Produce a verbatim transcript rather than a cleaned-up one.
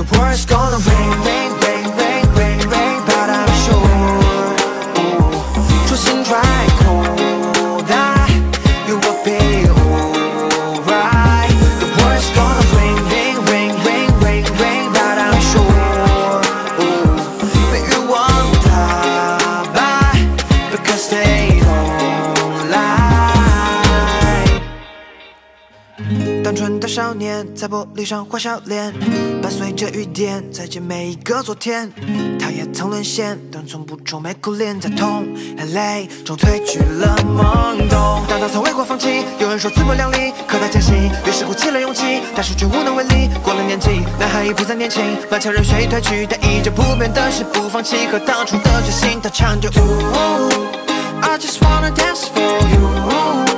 world's gonna rain, rain, rain, rain, rain, rain, but I'm sure, ooh, 初心 dry cold that you will be alright. The world's gonna rain, rain, rain, rain, rain, rain, but I'm sure, ooh, but you won't die because they don't lie. 单纯的少年在玻璃上画笑脸，伴随着雨点，再见每一个昨天。他也曾沦陷，但从不愁眉苦脸，在痛和泪中褪去了懵懂。但他从未过放弃，有人说自不量力，可他坚信，于是鼓起了勇气，但是却无能为力。过了年纪，男孩已不再年轻，满腔热血已褪去，但依旧不变的是不放弃和当初的决心。他唱着 Ooh, I just wanna dance for you.